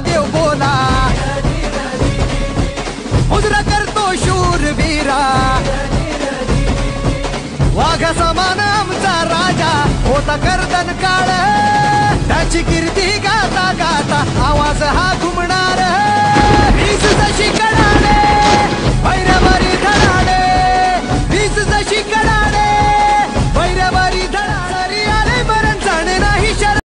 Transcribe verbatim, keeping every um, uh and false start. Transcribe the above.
महादेव बोला मुजरा करतो शूरवीरा वाघ समान आमचा राजा होता गर्दन काळ